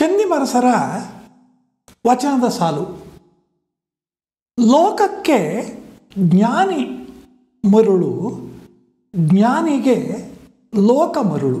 ಚನ್ನಿಮರಸರ ವಚನದ ಸಾಲು. ಲೋಕಕ್ಕೆ ಜ್ಞಾನಿ ಮರುಳು, ಜ್ಞಾನಿಗೆ ಲೋಕ ಮರುಳು.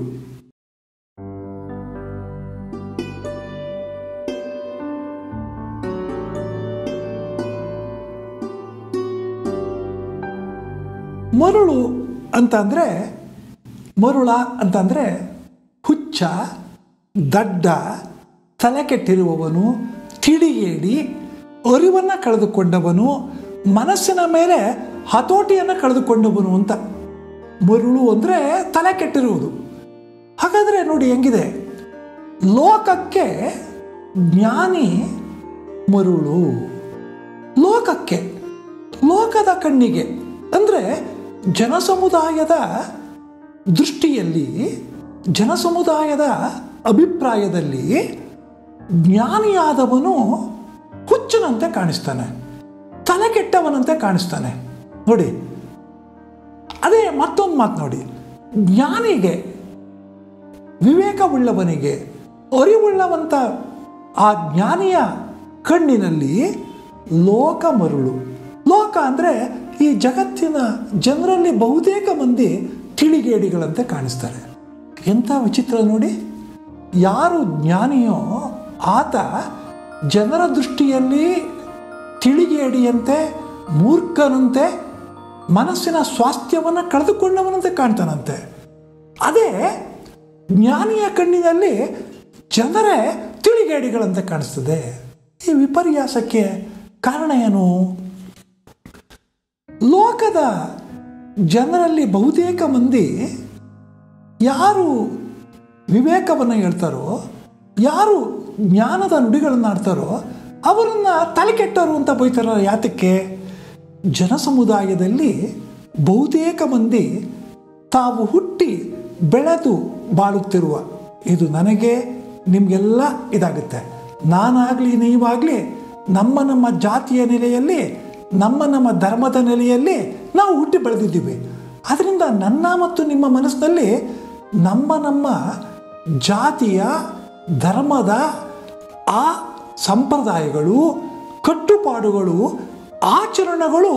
ಮರುಳು ಅಂತಂದರೆ, ಮರುಳ ಅಂತಂದರೆ ಹುಚ್ಚ, ದಡ್ಡ, ತಲೆ ಕೆಟ್ಟಿರುವವನು, ತಿಳಿಗೇಡಿ, ಅರಿವನ್ನು ಕಳೆದುಕೊಂಡವನು, ಮನಸ್ಸಿನ ಮೇಲೆ ಹತೋಟಿಯನ್ನು ಕಳೆದುಕೊಂಡವನು ಅಂತ. ಮರುಳು ಅಂದರೆ ತಲೆ ಕೆಟ್ಟಿರುವುದು. ಹಾಗಾದರೆ ನೋಡಿ ಹೆಂಗಿದೆ, ಲೋಕಕ್ಕೆ ಜ್ಞಾನಿ ಮರುಳು. ಲೋಕಕ್ಕೆ, ಲೋಕದ ಕಣ್ಣಿಗೆ ಅಂದರೆ ಜನಸಮುದಾಯದ ದೃಷ್ಟಿಯಲ್ಲಿ, ಜನಸಮುದಾಯದ ಅಭಿಪ್ರಾಯದಲ್ಲಿ ಜ್ಞಾನಿಯಾದವನು ಹುಚ್ಚನಂತೆ ಕಾಣಿಸ್ತಾನೆ, ತಲೆ ಕೆಟ್ಟವನಂತೆ ಕಾಣಿಸ್ತಾನೆ. ನೋಡಿ, ಅದೇ ಮತ್ತೊಂದು ಮಾತು ನೋಡಿ, ಜ್ಞಾನಿಗೆ, ವಿವೇಕವುಳ್ಳವನಿಗೆ, ಅರಿವುಳ್ಳವಂತ ಆ ಜ್ಞಾನಿಯ ಕಣ್ಣಿನಲ್ಲಿ ಲೋಕ ಮರುಳು. ಲೋಕ ಅಂದರೆ ಈ ಜಗತ್ತಿನ ಜನರಲ್ಲಿ ಬಹುತೇಕ ಮಂದಿ ತಿಳಿಗೇಡಿಗಳಂತೆ ಕಾಣಿಸ್ತಾರೆ. ಎಂಥ ವಿಚಿತ್ರ ನೋಡಿ, ಯಾರು ಜ್ಞಾನಿಯೋ ಆತ ಜನರ ದೃಷ್ಟಿಯಲ್ಲಿ ತಿಳಿಗೇಡಿಯಂತೆ, ಮೂರ್ಖನಂತೆ, ಮನಸ್ಸಿನ ಸ್ವಾಸ್ಥ್ಯವನ್ನು ಕಳೆದುಕೊಂಡವನಂತೆ ಕಾಣ್ತಾನಂತೆ. ಅದೇ ಜ್ಞಾನಿಯ ಕಣ್ಣಿನಲ್ಲಿ ಜನರೇ ತಿಳಿಗೇಡಿಗಳಂತೆ ಕಾಣಿಸ್ತದೆ. ಈ ವಿಪರ್ಯಾಸಕ್ಕೆ ಕಾರಣ ಏನು? ಲೋಕದ ಜನರಲ್ಲಿ ಬಹುತೇಕ ಮಂದಿ ಯಾರು ವಿವೇಕವನ್ನು ಹೇಳ್ತಾರೋ, ಯಾರು ಜ್ಞಾನದ ನುಡಿಗಳನ್ನು ಆಡ್ತಾರೋ ಅವರನ್ನು ತಲೆ ಕೆಟ್ಟವರು ಅಂತ ಬೈತಾರ. ಯಾತಕ್ಕೆ? ಜನಸಮುದಾಯದಲ್ಲಿ ಬಹುತೇಕ ಮಂದಿ ತಾವು ಹುಟ್ಟಿ ಬೆಳೆದು ಬಾಳುತ್ತಿರುವ, ಇದು ನನಗೆ ನಿಮಗೆಲ್ಲ ಇದಾಗುತ್ತೆ, ನಾನಾಗಲಿ ನೀವಾಗಲಿ ನಮ್ಮ ಜಾತಿಯ ನೆಲೆಯಲ್ಲಿ, ನಮ್ಮ ಧರ್ಮದ ನೆಲೆಯಲ್ಲಿ ನಾವು ಹುಟ್ಟಿ ಬೆಳೆದಿದ್ದೀವಿ. ಅದರಿಂದ ನನ್ನ ಮತ್ತು ನಿಮ್ಮ ಮನಸ್ಸಿನಲ್ಲಿ ನಮ್ಮ ಜಾತಿಯ, ಧರ್ಮದ ಆ ಸಂಪ್ರದಾಯಗಳು, ಕಟ್ಟುಪಾಡುಗಳು, ಆಚರಣೆಗಳು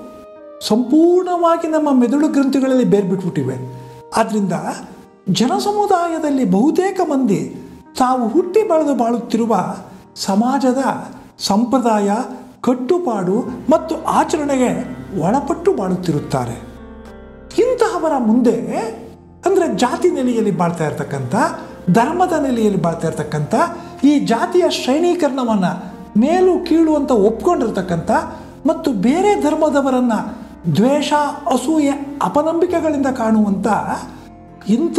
ಸಂಪೂರ್ಣವಾಗಿ ನಮ್ಮ ಮೆದುಳು ಗ್ರಂಥಿಗಳಲ್ಲಿ ಬೇರ್ಬಿಟ್ಬಿಟ್ಟಿವೆ. ಆದ್ದರಿಂದ ಜನಸಮುದಾಯದಲ್ಲಿ ಬಹುತೇಕ ಮಂದಿ ತಾವು ಹುಟ್ಟಿ ಬೆಳೆದು ಬಾಳುತ್ತಿರುವ ಸಮಾಜದ ಸಂಪ್ರದಾಯ, ಕಟ್ಟುಪಾಡು ಮತ್ತು ಆಚರಣೆಗೆ ಒಳಪಟ್ಟು ಬಾಳುತ್ತಿರುತ್ತಾರೆ. ಇಂತಹವರ ಮುಂದೆ ಅಂದರೆ ಜಾತಿ ನೆಲೆಯಲ್ಲಿ ಬಾಳ್ತಾ ಇರ್ತಕ್ಕಂಥ, ಧರ್ಮದ ನೆಲೆಯಲ್ಲಿ ಬಾಳ್ತಾ ಇರ್ತಕ್ಕಂಥ, ಈ ಜಾತಿಯ ಶ್ರೇಣೀಕರಣವನ್ನು ಮೇಲು ಕೀಳು ಅಂತ ಒಪ್ಕೊಂಡಿರ್ತಕ್ಕಂಥ ಮತ್ತು ಬೇರೆ ಧರ್ಮದವರನ್ನು ದ್ವೇಷ, ಅಸೂಯೆ, ಅಪನಂಬಿಕೆಗಳಿಂದ ಕಾಣುವಂಥ ಇಂಥ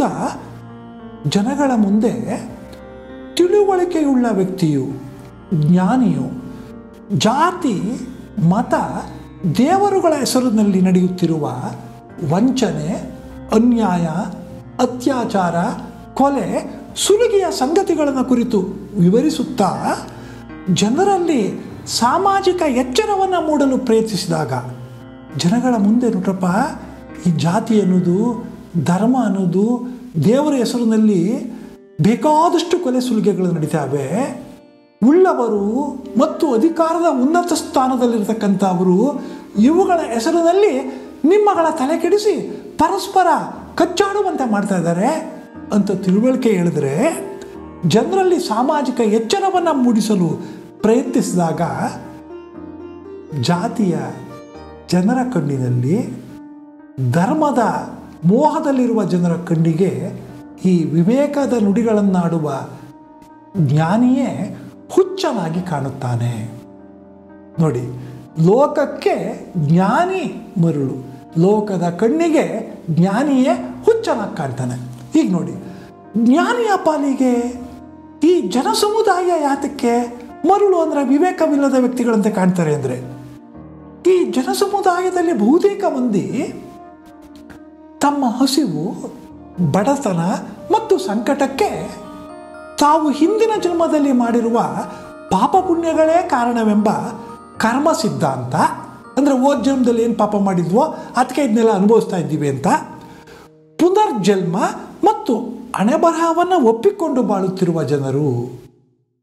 ಜನಗಳ ಮುಂದೆ ತಿಳುವಳಿಕೆಯುಳ್ಳ ವ್ಯಕ್ತಿಯು, ಜ್ಞಾನಿಯು, ಜಾತಿ, ಮತ, ದೇವರುಗಳ ಹೆಸರಿನಲ್ಲಿ ನಡೆಯುತ್ತಿರುವ ವಂಚನೆ, ಅನ್ಯಾಯ, ಅತ್ಯಾಚಾರ, ಕೊಲೆ, ಸುಲಿಗೆಯ ಸಂಗತಿಗಳನ್ನು ಕುರಿತು ವಿವರಿಸುತ್ತಾ ಜನರಲ್ಲಿ ಸಾಮಾಜಿಕ ಎಚ್ಚರವನ್ನು ಮೂಡಲು ಪ್ರಯತ್ನಿಸಿದಾಗ ಜನಗಳ ಮುಂದೆ ನೋಡ್ರಪ್ಪ, ಈ ಜಾತಿ ಅನ್ನೋದು, ಧರ್ಮ ಅನ್ನೋದು, ದೇವರ ಹೆಸರಿನಲ್ಲಿ ಬೇಕಾದಷ್ಟು ಕೊಲೆ ಸುಲಿಗೆಗಳು ನಡೀತಾವೆ. ಉಳ್ಳವರು ಮತ್ತು ಅಧಿಕಾರದ ಉನ್ನತ ಸ್ಥಾನದಲ್ಲಿರ್ತಕ್ಕಂಥವರು ಇವುಗಳ ಹೆಸರಿನಲ್ಲಿ ನಿಮ್ಮಗಳ ತಲೆ ಕೆಡಿಸಿ ಪರಸ್ಪರ ಕಚ್ಚಾಡುವಂತೆ ಮಾಡ್ತಾ ಇದ್ದಾರೆ ಅಂತ ತಿಳುವಳಿಕೆ ಹೇಳಿದ್ರೆ, ಜನರಲ್ಲಿ ಸಾಮಾಜಿಕ ಎಚ್ಚರವನ್ನು ಮೂಡಿಸಲು ಪ್ರಯತ್ನಿಸಿದಾಗ ಜಾತಿಯ ಜನರ ಕಣ್ಣಿನಲ್ಲಿ, ಧರ್ಮದ ಮೋಹದಲ್ಲಿರುವ ಜನರ ಕಣ್ಣಿಗೆ ಈ ವಿವೇಕದ ನುಡಿಗಳನ್ನಾಡುವ ಜ್ಞಾನಿಯೇ ಹುಚ್ಚನಾಗಿ ಕಾಣುತ್ತಾನೆ. ನೋಡಿ, ಲೋಕಕ್ಕೆ ಜ್ಞಾನಿ ಮರುಳು, ಲೋಕದ ಕಣ್ಣಿಗೆ ಜ್ಞಾನಿಯೇ ಹುಚ್ಚನಾಗಿ ಕಾಣ್ತಾನೆ. ಈಗ ನೋಡಿ, ಜ್ಞಾನಿಯ ಪಾಲಿಗೆ ಈ ಜನಸಮುದಾಯ ಯಾತಕ್ಕೆ ಮರುಳು ಅಂದರೆ ವಿವೇಕವಿಲ್ಲದ ವ್ಯಕ್ತಿಗಳಂತೆ ಕಾಣ್ತಾರೆ ಅಂದರೆ, ಈ ಜನಸಮುದಾಯದಲ್ಲಿ ಬಹುತೇಕ ಮಂದಿ ತಮ್ಮ ಹಸಿವು, ಬಡತನ ಮತ್ತು ಸಂಕಟಕ್ಕೆ ತಾವು ಹಿಂದಿನ ಜನ್ಮದಲ್ಲಿ ಮಾಡಿರುವ ಪಾಪ ಪುಣ್ಯಗಳೇ ಕಾರಣವೆಂಬ ಕರ್ಮ ಸಿದ್ಧಾಂತ, ಅಂದರೆ ಹೋದ ಜನ್ಮದಲ್ಲಿ ಏನು ಪಾಪ ಮಾಡಿದ್ವೋ ಅದಕ್ಕೆ ಇದನ್ನೆಲ್ಲ ಅನುಭವಿಸ್ತಾ ಇದ್ದೀವಿ ಅಂತ ಪುನರ್ಜನ್ಮ ಮತ್ತು ಹಣೆಬರಹವನ್ನು ಒಪ್ಪಿಕೊಂಡು ಬಾಳುತ್ತಿರುವ ಜನರು.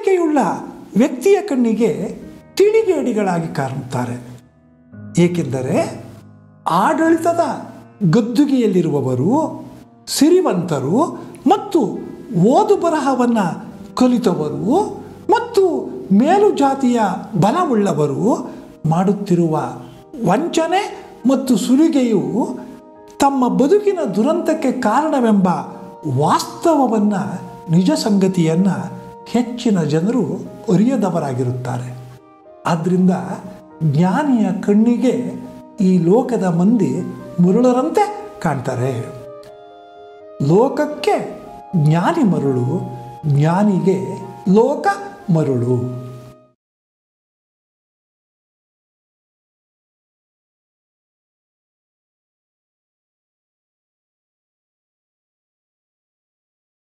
ತಿಳುವಳಿಕೆಯುಳ್ಳ ವ್ಯಕ್ತಿಯ ಕಣ್ಣಿಗೆ ತಿಳಿಗೇಡಿಗಳಾಗಿ ಕಾಣುತ್ತಾರೆ. ಏಕೆಂದರೆ ಆಡಳಿತದ ಗದ್ದುಗೆಯಲ್ಲಿರುವವರು, ಸಿರಿವಂತರು ಮತ್ತು ಓದು ಬರಹವನ್ನು ಕಲಿತವರು ಮತ್ತು ಮೇಲುಜಾತಿಯ ಬಲವುಳ್ಳವರು ಮಾಡುತ್ತಿರುವ ವಂಚನೆ ಮತ್ತು ಸುಲಿಗೆಯು ತಮ್ಮ ಬದುಕಿನ ದುರಂತಕ್ಕೆ ಕಾರಣವೆಂಬ ವಾಸ್ತವವನ್ನು, ನಿಜ ಸಂಗತಿಯನ್ನು ಹೆಚ್ಚಿನ ಜನರು ಅರಿಯದವರಾಗಿರುತ್ತಾರೆ. ಆದ್ದರಿಂದ ಜ್ಞಾನಿಯ ಕಣ್ಣಿಗೆ ಈ ಲೋಕದ ಮಂದಿ ಮರುಳರಂತೆ ಕಾಣ್ತಾರೆ. ಲೋಕಕ್ಕೆ ಜ್ಞಾನಿ ಮರುಳು, ಜ್ಞಾನಿಗೆ ಲೋಕ ಮರುಳು.